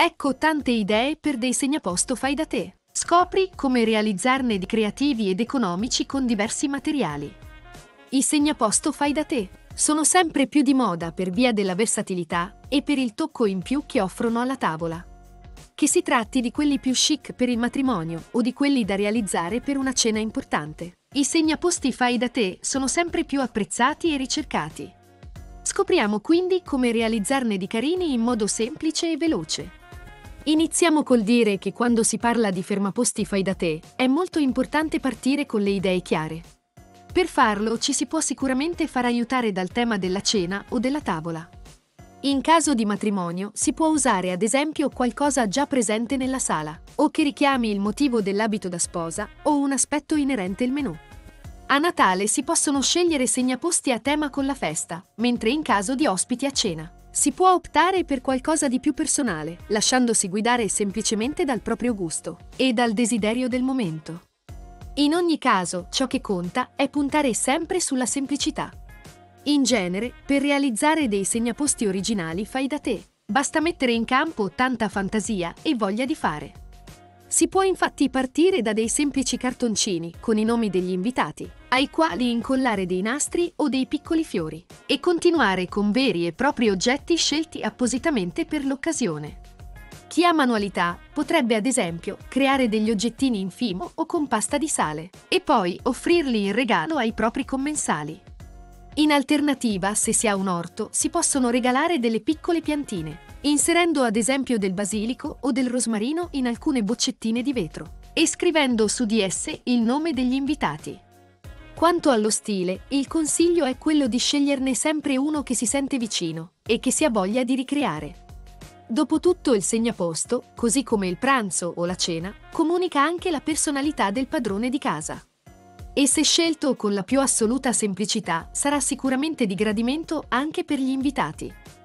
Ecco tante idee per dei segnaposto fai da te. Scopri come realizzarne di creativi ed economici con diversi materiali. I segnaposto fai da te sono sempre più di moda per via della versatilità e per il tocco in più che offrono alla tavola. Che si tratti di quelli più chic per il matrimonio o di quelli da realizzare per una cena importante, i segnaposti fai da te sono sempre più apprezzati e ricercati. Scopriamo quindi come realizzarne di carini in modo semplice e veloce. Iniziamo col dire che quando si parla di fermaposti fai da te, è molto importante partire con le idee chiare. Per farlo ci si può sicuramente far aiutare dal tema della cena o della tavola. In caso di matrimonio si può usare ad esempio qualcosa già presente nella sala, o che richiami il motivo dell'abito da sposa o un aspetto inerente al menù. A Natale si possono scegliere segnaposti a tema con la festa, mentre in caso di ospiti a cena si può optare per qualcosa di più personale, lasciandosi guidare semplicemente dal proprio gusto e dal desiderio del momento. In ogni caso, ciò che conta è puntare sempre sulla semplicità. In genere, per realizzare dei segnaposti originali fai da te, basta mettere in campo tanta fantasia e voglia di fare. Si può infatti partire da dei semplici cartoncini con i nomi degli invitati, ai quali incollare dei nastri o dei piccoli fiori, e continuare con veri e propri oggetti scelti appositamente per l'occasione. Chi ha manualità potrebbe ad esempio creare degli oggettini in fimo o con pasta di sale e poi offrirli in regalo ai propri commensali. In alternativa, se si ha un orto, si possono regalare delle piccole piantine, inserendo ad esempio del basilico o del rosmarino in alcune boccettine di vetro e scrivendo su di esse il nome degli invitati. Quanto allo stile, il consiglio è quello di sceglierne sempre uno che si sente vicino e che si ha voglia di ricreare. Dopotutto il segnaposto, così come il pranzo o la cena, comunica anche la personalità del padrone di casa. E se scelto con la più assoluta semplicità, sarà sicuramente di gradimento anche per gli invitati.